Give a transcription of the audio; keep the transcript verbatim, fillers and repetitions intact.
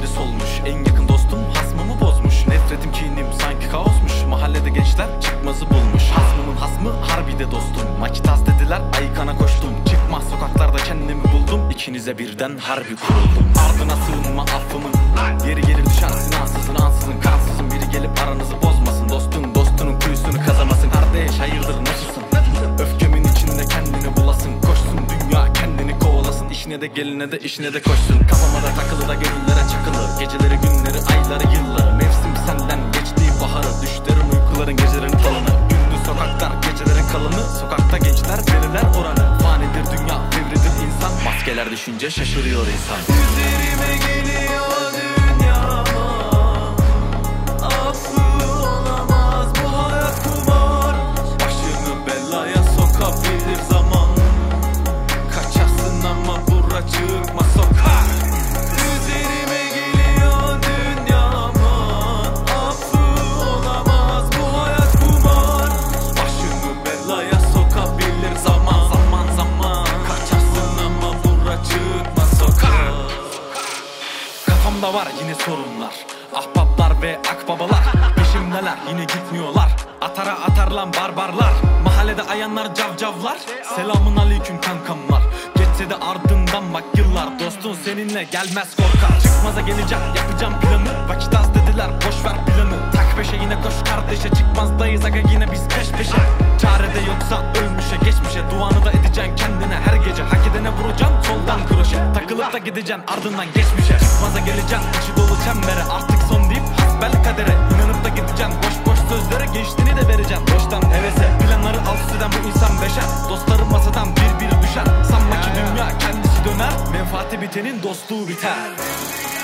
gözleri solmuş. En yakın dostum hasmımı bozmuş. Nefretim kinim sanki kaosmuş. Mahallede gençler çıkmazı bulmuş. Hasmımın hasmı harbide dostum. Makitas dediler aykana koştum. Çıkmaz sokaklarda kendimi buldum. İkinize birden harbi kuruldum. Ardına sığınma affımın. Yeri gelir düşersin ansızın ansızın. Kansızın biri gelip aranızı bozmasın. Dostun dostunun kuyusunu kazamasın. Kardeş hayırdır nasılsın? Öfkemin içinde kendini bulasın. Koşsun dünya kendini kovalasın. İşine de geline de işine de koşsun. Kafama da takılı da gönüllere çakılı. Geceleri günleri ayları yılları. Mevsim senden geçtiği baharı. Düşlerin uykuların gecelerin talını. Gündüz sokaklar gecelerin kalını. Sokakta gençler veriler oranı. Fanidir dünya devridir insan. Maskeler düşünce şaşırıyor insan. Üzerime geliyor dünyama. Affı olamaz bu hayat kumar. Başını belaya sokabilir zaman. Kaçarsın ama bura çıkma sokak. Üzerime geliyor dünyama. Affı olamaz bu hayat kumar. Başını belaya sokabilir zaman. Zaman zaman kaçarsın ama bura çıkma sokak. Kafamda var yine sorunlar. Ahbaplar ve akbabalar peşimdeler yine gitmiyorlar. Atara atarlan barbarlar. Mahallede ayanlar cavcavlar. Selamun aleyküm kankamlar. Geçse de ardından bak yıllar. Dostun seninle gelmez korkar. Çıkmaza geleceğim yapacağım planı. Vakit az dediler boş ver planı. Tak peşe yine koş kardeşe. Çıkmazdayız aga yine biz peş peşe. Çarede yoksa ölmüşe geçmişe. Duanı da edeceksin kendine her gece. Hak edene vuracaksın soldan kroşe. Takılıp da gideceksin ardından geçmişe. Çıkmaza geleceksin içi dolu çembere. Artık son deyip hasbel kadere. İnanıp da gideceksin boş boş sözlere. Gençliğini de vereceksin boştan hevese. Planları alt üst eden bu insan beşer. Dostların masadan bir bir düşer. Sanma ki dünya kendisi döner. Menfaati bitenin dostluğu biter.